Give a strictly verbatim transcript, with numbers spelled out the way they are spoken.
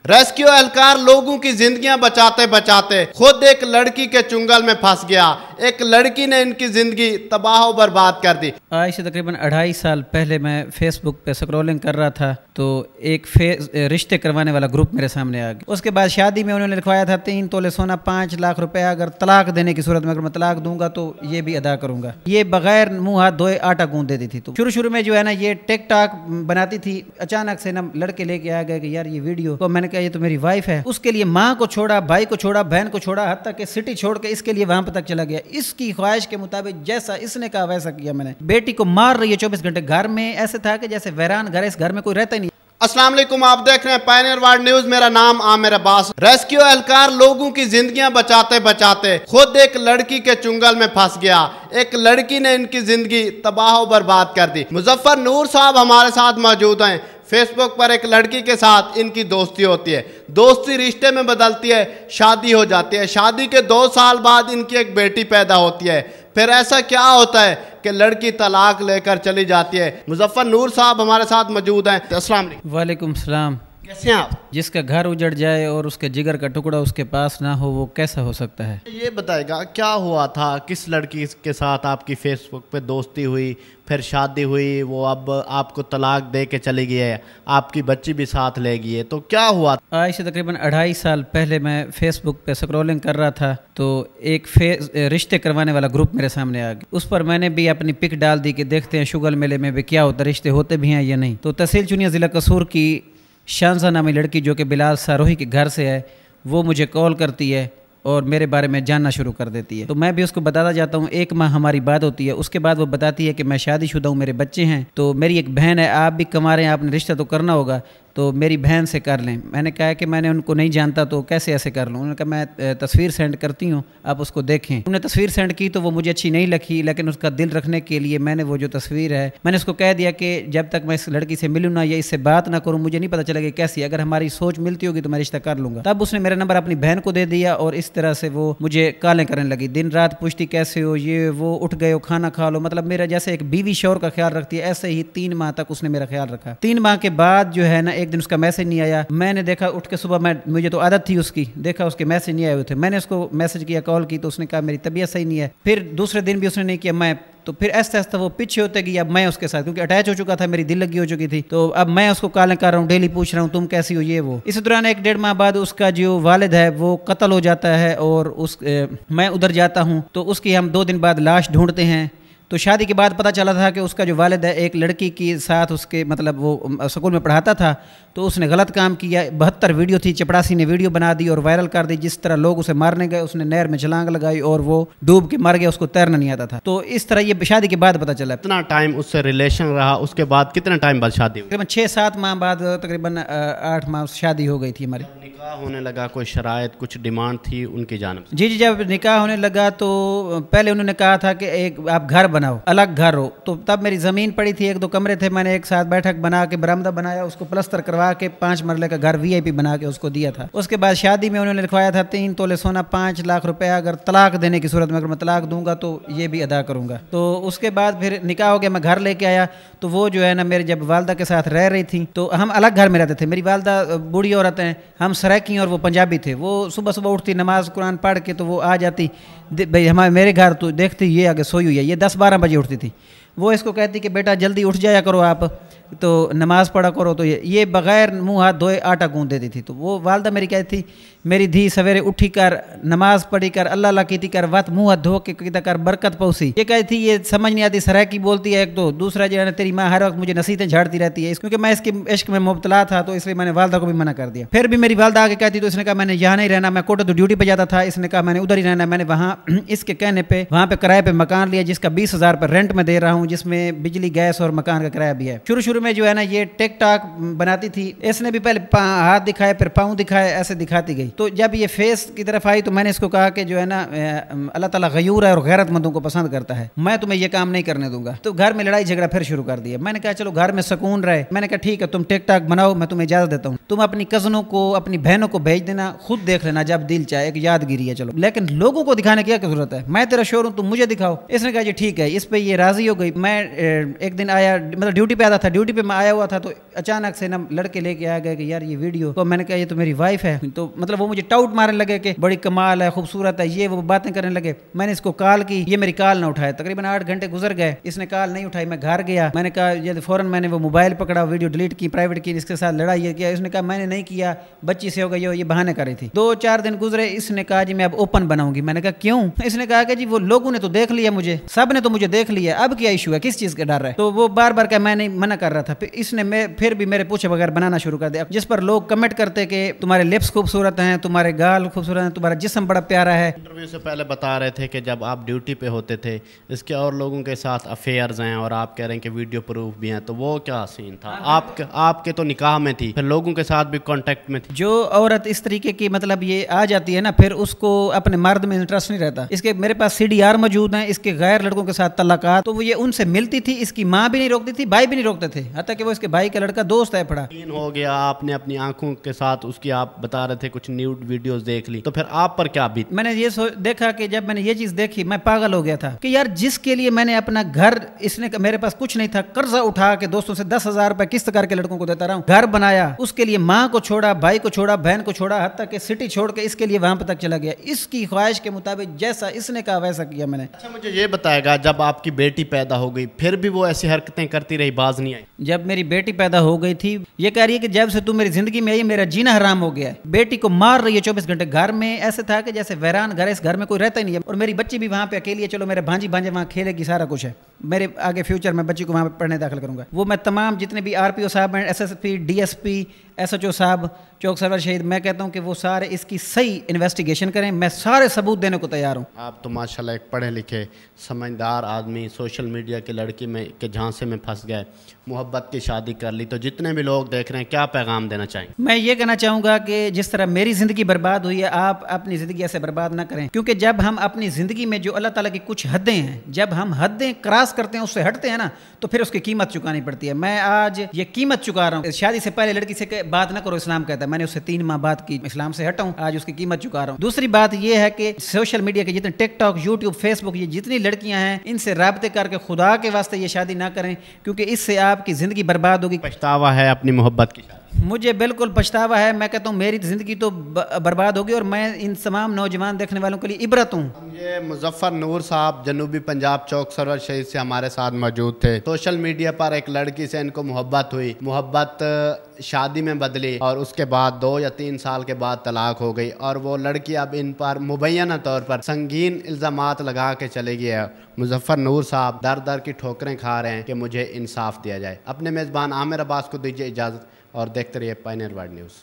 Rescue एहलकार लोगों की जिंदगियां बचाते बचाते खुद एक लड़की के चुंगल में फंस गया। एक लड़की ने इनकी जिंदगी तबाह और बर्बाद कर दी। आज से तकरीबन अढ़ाई साल पहले मैं फेसबुक पे स्क्रॉलिंग कर रहा था तो एक फेस रिश्ते करवाने वाला ग्रुप मेरे सामने आ गया। उसके बाद शादी में उन्होंने लिखवाया था तीन तोले सोना, पाँच लाख रुपया, अगर तलाक देने की सूरत में अगर मैं तलाक दूंगा तो ये भी अदा करूंगा। ये बगैर मुंह हाथ धोए आटा गूंद देती थी। तो शुरू शुरू में जो है ना ये टिक टॉक बनाती थी। अचानक से ना लड़के लेके आ गए कि यार ये वीडियो, तो मैंने कहा ये तो मेरी वाइफ है। उसके लिए माँ को छोड़ा, भाई को छोड़ा, बहन को छोड़ा, हद तक कि सिटी छोड़ के इसके लिए वहां पर तक चला गया। इसकी ख्वाहिश के मुताबिक जैसा इसने कहा वैसा किया मैंने। बेटी को मार रही है चौबीस घंटे, घर में ऐसे था कि जैसे वैरान घर है, इस घर में कोई रहता ही नहीं। अस्सलाम वालेकुम, आप देख रहे हैं पायनियर वर्ल्ड न्यूज। मेरा नाम आमिर अब्बास। रेस्क्यू एहलकार लोगों की जिंदगियां बचाते बचाते खुद एक लड़की के चुंगल में फंस गया। एक लड़की ने इनकी जिंदगी तबाह और बर्बाद कर दी। मुजफ्फर नूर साहब हमारे साथ मौजूद हैं। फेसबुक पर एक लड़की के साथ इनकी दोस्ती होती है, दोस्ती रिश्ते में बदलती है, शादी हो जाती है। शादी के दो साल बाद इनकी एक बेटी पैदा होती है। फिर ऐसा क्या होता है कि लड़की तलाक लेकर चली जाती है। मुजफ्फर नूर साहब हमारे साथ मौजूद हैं। अस्सलाम वालेकुम। वालेकुम सलाम। कैसे हैं आप? जिसका घर उजड़ जाए और उसके जिगर का टुकड़ा उसके पास ना हो वो कैसा हो सकता है? ये बताएगा क्या हुआ था, किस लड़की के साथ आपकी फेसबुक पे दोस्ती हुई, फिर शादी हुई, वो अब आपको तलाक दे के चली गई है, आपकी बच्ची भी साथ ले गई है, तो क्या हुआ? आज से तकरीबन अढ़ाई साल पहले मैं फेसबुक पे स्क्रॉलिंग कर रहा था तो एक फेस रिश्ते करवाने वाला ग्रुप मेरे सामने आ गया। उस पर मैंने भी अपनी पिक डाल दी कि देखते हैं शुगल मेले में भी क्या होता, रिश्ते होते भी हैं या नहीं। तो तहसील चुनिया ज़िला कसूर की शानजा नामी लड़की जो कि बिलाल सारोही के घर से है, वो मुझे कॉल करती है और मेरे बारे में जानना शुरू कर देती है। तो मैं भी उसको बताता जाता हूँ। एक माह हमारी बात होती है। उसके बाद वो बताती है कि मैं शादीशुदा हूँ, मेरे बच्चे हैं, तो मेरी एक बहन है, आप भी कमा रहे हैं, आपने रिश्ता तो करना होगा, तो मेरी बहन से कर लें। मैंने कहा कि मैंने उनको नहीं जानता तो कैसे ऐसे कर लूँ। उन्होंने कहा मैं तस्वीर सेंड करती हूँ, आप उसको देखें। उन्होंने तस्वीर सेंड की तो वो मुझे अच्छी नहीं लगी, लेकिन उसका दिल रखने के लिए मैंने वो जो तस्वीर है, मैंने उसको कह दिया कि जब तक मैं इस लड़की से मिलूँ ना या इससे बात ना करूँ, मुझे नहीं पता चलेगा कैसी, अगर हमारी सोच मिलती होगी तो मैं रिश्ता कर लूँगा। तब उसने मेरा नंबर अपनी बहन को दे दिया और इस तरह से वो मुझे कालें करने लगी। दिन रात पूछती कैसे हो, ये वो, उठ गए हो, खाना खा लो। मतलब मेरा जैसे एक बीवी शौहर का ख्याल रखती है, ऐसे ही तीन माह तक उसने मेरा ख्याल रखा। तीन माह के बाद जो है ना एक दिन उसका मैसेज नहीं आया। मैंने देखा उठ के सुबह, मैं मुझे तो आदत थी उसकी, देखा उसके मैसेज नहीं आए हुए थे। मैंने उसको मैसेज किया, कॉल की, तो उसने कहा मेरी तबीयत सही नहीं है। फिर दूसरे दिन भी उसने नहीं किया। मैं तो फिर ऐसा ऐसा वो पीछे होते गई। अब मैं उसके साथ, क्योंकि अटैच हो चुका था, मेरी दिल लगी हो चुकी थी, तो अब मैं उसको कॉल कर रहा हूँ, डेली पूछ रहा हूँ तुम कैसी हो, ये वो। इस दौरान एक डेढ़ माह बाद उसका जो वालिद है वो कत्ल हो जाता है और उस ए, मैं उधर जाता हूँ तो उसकी हम दो दिन बाद लाश ढूंढते हैं। तो शादी के बाद पता चला था कि उसका जो वालिद है एक लड़की के साथ उसके मतलब वो स्कूल में पढ़ाता था, तो उसने गलत काम किया। बहत्तर वीडियो थी, चपड़ासी ने वीडियो बना दी और वायरल कर दी। जिस तरह लोग उसे मारने गए, उसने नहर में छलांग लगाई और वो डूब के मर गया, उसको तैरना नहीं आता था। तो इस तरह ये शादी के बाद पता चला। कितना टाइम उससे रिलेशन रहा, उसके बाद कितना टाइम बाद शादी हुई? तकरीबन छः सात माह बाद, तकरीबन आठ माह शादी हो गई थी हमारी। निकाह होने लगा, कोई शराइत, कुछ डिमांड थी उनकी जानिब से? जी जी, जब निकाह होने लगा तो पहले उन्होंने कहा था कि एक आप घर बनाओ, अलग घर हो। तो तब मेरी ज़मीन पड़ी थी, एक दो कमरे थे, मैंने एक साथ बैठक बना के बरामदा बनाया, उसको प्लस्तर करवा के पाँच मरले का घर वीआईपी बना के उसको दिया था। उसके बाद शादी में उन्होंने लिखवाया था तीन तोले सोना, पाँच लाख रुपया, अगर तलाक देने की सूरत में अगर मैं तलाक दूंगा तो ये भी अदा करूंगा। तो उसके बाद फिर निकाह हो गया, मैं घर लेके आया। तो वो जो है ना मेरे जब वालदा के साथ रह रही थी तो हम अलग घर में रहते थे। मेरी वालदा बूढ़ी औरत हैं, हम सराइकी और वो पंजाबी थे। वो सुबह सुबह उठती, नमाज कुरान पढ़ के तो वो आ जाती भाई हमारे मेरे घर, तो देखती ये आगे सोई हुई है। ये दस बारह बजे उठती थी। वो इसको कहती कि बेटा जल्दी उठ जाया करो, आप तो नमाज पढ़ा करो। तो ये ये बग़ैर मुंह हाथ धोए आटा गूंद देती थी। तो वो वालदा मेरी कहती थी मेरी धी सवेरे उठी कर, नमाज पढ़ी कर, अल्लाह अल्लाह की कर, वत मुँह हाथ धो के कीता कर, बरकत पहुँची। ये कहती थी ये समझ नहीं आती, सराइकी बोलती है एक तो, दूसरा जो है ना तेरी माँ हर वक्त मुझे नसीहतें झाड़ती रहती है। क्योंकि मैं इसके इश्क में मुब्तला था तो इसलिए मैंने वालदा को भी मना कर दिया। फिर भी मेरी वालदा आके कहती तो इसने कहा मैंने यहाँ नहीं रहना, मैं कोटा तो ड्यूटी पे जाता था, इसने कहा मैंने उधर ही रहना। मैंने वहाँ इसके कहने पे वहाँ पे किराए पे मकान लिया जिसका बीस हज़ार पर रेंट में दे रहा हूँ, जिसमें बिजली गैस और मकान का किराया भी है। शुरू शुरू में जो है ना ये टिक टॉक बनाती थी। इसने भी पहले हाथ दिखाए, फिर पाँव दिखाए, ऐसे दिखाती गई। तो जब ये फेस की तरफ आई तो मैंने इसको कहा कि जो है ना अल्लाह ताला गयूर है और गैरतमंदों को पसंद करता है, मैं तुम्हें ये काम नहीं करने दूंगा। तो घर में लड़ाई झगड़ा फिर शुरू कर दिया। मैंने कहा चलो घर में सुकून रहे। मैंने कहा ठीक है तुम टिक टॉक बनाओ, मैं तुम्हें इजाजत देता हूँ, तुम अपनी कजनों को, अपनी बहनों को भेज देना, खुद देख लेना जब दिल चाहे, एक यादगिरी है चलो, लेकिन लोगों को दिखाने की क्या जरूरत है, मैं तेरा शोर हूँ तुम मुझे दिखाओ। इसने कहा जी ठीक है। इस पे ये राजी हो गई। मैं एक दिन आया, मतलब ड्यूटी पे आता था, ड्यूटी ڈیوٹی پہ میں آیا ہوا تھا تو اچانک سے نا لڑکے لے کے آ گئے کہ یار یہ ویڈیو، تو میں نے کہا یہ تو میری وائف ہے، تو مطلب وہ مجھے ٹاؤٹ مارنے لگے کہ بڑی کمال ہے، خوبصورت ہے، یہ وہ باتیں کرنے لگے. میں نے اس کو کال کی، یہ میری کال نہ اٹھائے. تقریباً آٹھ گھنٹے گزر گئے، اس نے کال نہیں اٹھائی. میں گھر گیا، میں نے کہا یہ فوراً میں نے وہ موبائل پکڑا، ویڈیو ڈیلیٹ کی، پرائیویٹ کی، اس کے ساتھ لڑائی یہ کیا. اس نے کہا میں نے نہیں کیا، بچی سے ہو گئی ہو، یہ بہانے کر رہی تھی. دو چار دن گزرے، اس نے کہا جی میں اب اوپن بناؤں گی. میں نے کہا کیوں؟ اس نے کہا کہ جی وہ لوگوں نے تو دیکھ لیا مجھے، سب نے تو مجھے دیکھ لیا، اب کیا ایشو ہے، کس چیز کا ڈر ہے. تو وہ بار بار کہ میں نہیں منع کر رہا تھا. پھر اس نے میں پھر بھی میرے پوچھے بغیر بنانا شروع کر دیا، جس پر لوگ کمنٹ کرتے کہ تمہارے لپس خوبصورت ہیں، تمہارے گال خوبصورت ہیں، تمہارا جسم بڑا پیارا ہے. انٹرویو سے پہلے بتا رہے تھے کہ جب آپ ڈیوٹی پہ ہوتے تھے اس کے اور لوگوں کے ساتھ افیئرز ہیں، اور آپ کہہ رہے ہیں کہ ویڈیو پروف بھی ہیں، تو وہ کیا سین تھا؟ آپ آپ کے تو نکاح میں تھی، پھر لوگوں کے ساتھ بھی کانٹیکٹ میں تھی. جو عورت اس طریقے کی مطلب یہ آ جاتی ہے نا، پھر اس کو اپنے مرد میں انٹرسٹ نہیں رہتا. اس کے میرے پاس سی ڈی آر موجود ہیں، اس کے غیر لڑکوں کے ساتھ تعلقات، تو وہ یہ ان سے ملتی تھی. اس کی ماں بھی نہیں روکتی تھی، بھائی بھی نہیں روکتے تھے، حتیٰ کہ وہ اس کے بھائی کا لڑکا دوست ہے پڑا. ہو گیا آپ نے اپنی آنکھوں کے ساتھ اس کی، آپ بتا رہے تھے کچھ نیوڈ ویڈیوز دیکھ لی، تو پھر آپ پر کیا بیت؟ میں نے یہ دیکھا کہ جب میں نے یہ چیز دیکھی میں پاگل ہو گیا تھا کہ یار جس کے لیے میں نے اپنا گھر، اس نے میرے پاس کچھ نہیں تھا، قرضہ اٹھا کے دوستوں سے دس ہزار روپے قسط کر کے لڑکوں کو دیتا رہا ہوں، گھر بنایا، اس کے لیے ماں کو چھوڑا، بھائی کو چھوڑا، بہن کو چھوڑا، حتیٰ کہ سٹی چھوڑ کے اس کے لیے وہاں پہ تک چلا گیا. اس کی خواہش کے مطابق جیسا اس نے کہا ویسا کیا میں نے. اچھا مجھے یہ بتائے گا، جب آپ کی بیٹی پیدا ہو گئی پھر بھی وہ ایسی حرکتیں کرتی رہی، باز نہیں آئی؟ جب میری بیٹی پیدا ہو گئی تھی، یہ کہہ رہی ہے کہ جب سے تم میری زندگی میں آئی میرا جینا حرام ہو گیا ہے. بیٹی کو مار رہی ہے چوبیس گھنٹے. گھر میں ایسے تھا کہ جیسے ویران گھر، اس گھر میں کوئی رہتا ہی نہیں ہے، اور میری بچی بھی وہاں پہ اکیلی ہے. چلو میرے بھانجی بھانجے وہاں کھیلے گی، سارا کچھ ہے. میرے آگے فیوچر میں بچی کو وہاں پہ پڑھنے داخل کروں گا. وہ میں تمام جتنے بھی آر پی او صاحب ہیں، S S P, D S P, S H O صاحب، چوک سرور شہید، میں کہتا ہوں کہ وہ سارے اس کی صحیح انویسٹیگیشن کریں. میں سارے ثبوت دینے کو تیار ہوں. آپ تو ماشاءاللہ ایک پڑھے لکھے سمجھدار آدمی، سوشل میڈیا کی لڑکی میں کے جھانسے میں پھنس گئے، محبت کی شادی کر لی، تو جتنے بھی لوگ دیکھ رہے ہیں کیا پیغام دینا چاہیں؟ میں یہ کہنا چاہوں گا کہ جس طرح میری زندگی برباد ہوئی ہے، آپ اپنی زندگی ایسے برباد نہ کریں. کیونکہ جب ہم اپنی زندگی میں جو اللہ تعالیٰ کی کچھ حدیں ہیں، جب ہم حدیں کراس کرتے ہیں، اس سے ہٹتے ہیں نا، تو پھر اس کی قیمت چکانی پڑتی ہے. میں آج یہ قیمت چکا رہا ہوں. شادی سے پہلے لڑکی سے بات نہ کرو، اسلام کہتا ہے. میں نے اس سے تین ماہ بات کی، اسلام سے ہٹا ہوں، آج اس کی قیمت چکا رہا ہوں. دوسری بات یہ ہے کہ سوشل میڈیا کے جتنے TikTok, YouTube, Facebook, یہ جتنی لڑکیاں ہیں، ان سے رابطے کر کے خدا کے واسطے یہ شادی نہ کریں، کیونکہ اس سے آپ کی زندگی برباد ہوگی. پچھتاوا ہے اپنی محبت کی شادی؟ مجھے بالکل پچھتاوا ہے. میں کہتا ہوں میری زندگی تو برباد ہوگی، اور میں ان تمام نوجوان دیکھنے والوں کے لیے عبرت ہوں. یہ مظفر نور صاحب جنوبی پنجاب چوک سرور شہید سے ہمارے ساتھ موجود تھے. سوشل میڈیا پر ایک لڑکی سے ان کو محبت ہوئی، محبت شادی میں بدلی، اور اس کے بعد دو یا تین سال کے بعد طلاق ہو گئی، اور وہ لڑکی اب ان پر مبینہ طور پر سنگین الزامات لگا کے چلے گئی ہے. مظفر نور صاحب در در کی ٹھوکریں کھا رہے ہیں کہ مجھے انصاف دیا جائے. اپنے میزبان عامر عباس کو دیجیے اجازت، اور دیکھتے رہیے پائنیئر ورلڈ نیوز.